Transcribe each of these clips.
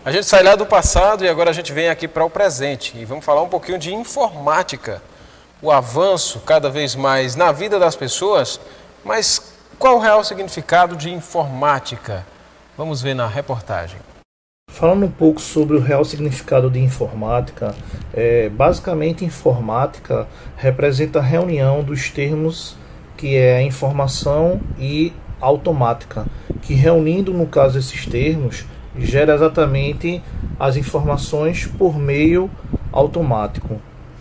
A gente sai lá do passado e agora a gente vem aqui para o presente e vamos falar um pouquinho de informática. O avanço cada vez mais na vida das pessoas, mas qual o real significado de informática? Vamos ver na reportagem. Falando um pouco sobre o real significado de informática, basicamente informática representa a reunião dos termos que é a informação e automática, que reunindo no caso esses termos gera exatamente as informações por meio automático.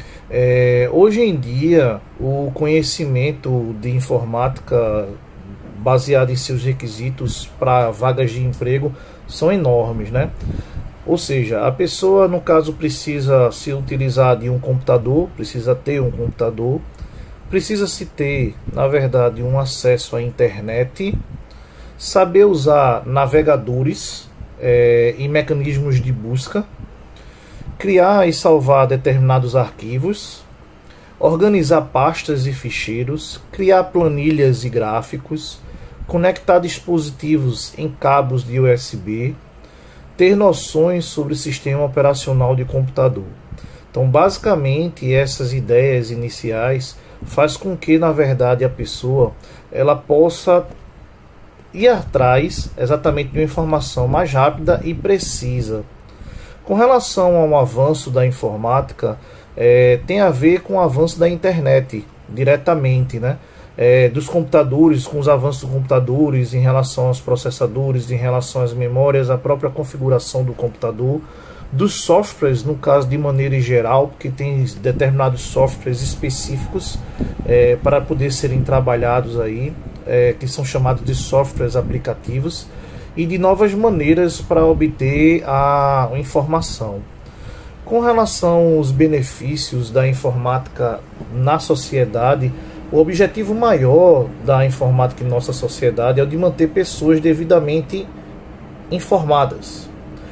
Hoje em dia, o conhecimento de informática baseado em seus requisitos para vagas de emprego são enormes, né? Ou seja, a pessoa, no caso, precisa se utilizar de um computador, precisa ter um computador, precisa se ter, na verdade, um acesso à internet, saber usar navegadores e mecanismos de busca, criar e salvar determinados arquivos, organizar pastas e ficheiros, criar planilhas e gráficos, conectar dispositivos em cabos de USB, ter noções sobre o sistema operacional de computador. Então, basicamente, essas ideias iniciais faz com que, na verdade, a pessoa ela possa ir atrás exatamente de uma informação mais rápida e precisa. Com relação ao avanço da informática, tem a ver com o avanço da internet diretamente, né? Dos computadores, com os avanços dos computadores em relação aos processadores, em relação às memórias, a própria configuração do computador, dos softwares, no caso de maneira geral, porque tem determinados softwares específicos para poder serem trabalhados aí, que são chamados de softwares aplicativos, e de novas maneiras para obter a informação. Com relação aos benefícios da informática na sociedade, o objetivo maior da informática em nossa sociedade é o de manter pessoas devidamente informadas,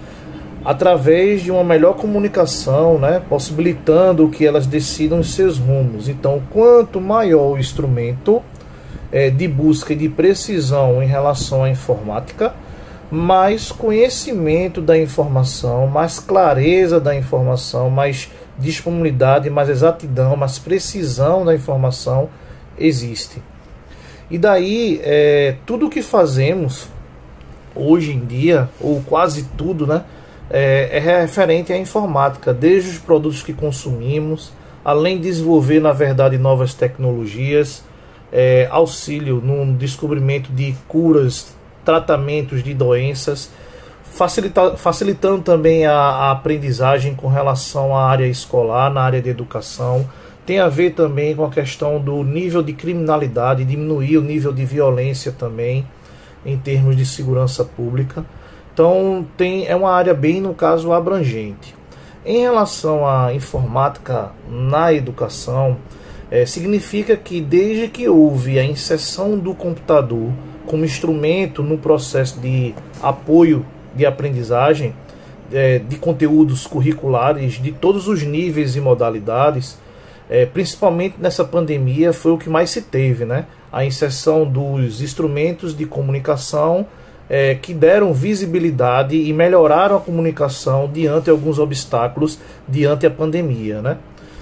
através de uma melhor comunicação, né, possibilitando que elas decidam os seus rumos. Então, quanto maior o instrumento de busca e de precisão em relação à informática, mais conhecimento da informação, mais clareza da informação, mais disponibilidade, mais exatidão, mais precisão da informação existe. E daí, tudo que fazemos hoje em dia, ou quase tudo, né, é referente à informática, desde os produtos que consumimos, além de desenvolver, na verdade, novas tecnologias, auxílio no descobrimento de curas, tratamentos de doenças, facilitando também a aprendizagem com relação à área escolar, na área de educação. Tem a ver também com a questão do nível de criminalidade, diminuir o nível de violência também, em termos de segurança pública. Então, é uma área bem, no caso, abrangente. Em relação à informática na educação, significa que desde que houve a inserção do computador como instrumento no processo de apoio de aprendizagem, de conteúdos curriculares de todos os níveis e modalidades, principalmente nessa pandemia foi o que mais se teve, né? A inserção dos instrumentos de comunicação que deram visibilidade e melhoraram a comunicação diante alguns obstáculos diante a pandemia, né?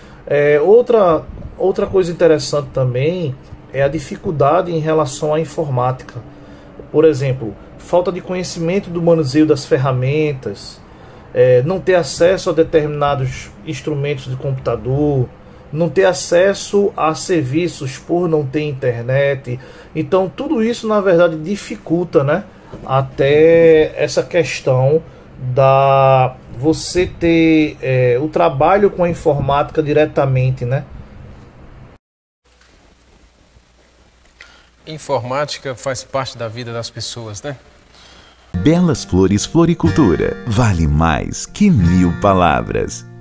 Outra coisa interessante também é a dificuldade em relação à informática. Por exemplo, falta de conhecimento do manuseio das ferramentas, não ter acesso a determinados instrumentos de computador, não ter acesso a serviços por não ter internet. Então, tudo isso, na verdade, dificulta, né, até essa questão da você ter o trabalho com a informática diretamente, né? Informática faz parte da vida das pessoas, né? Belas Flores Floricultura. Vale mais que 1000 palavras.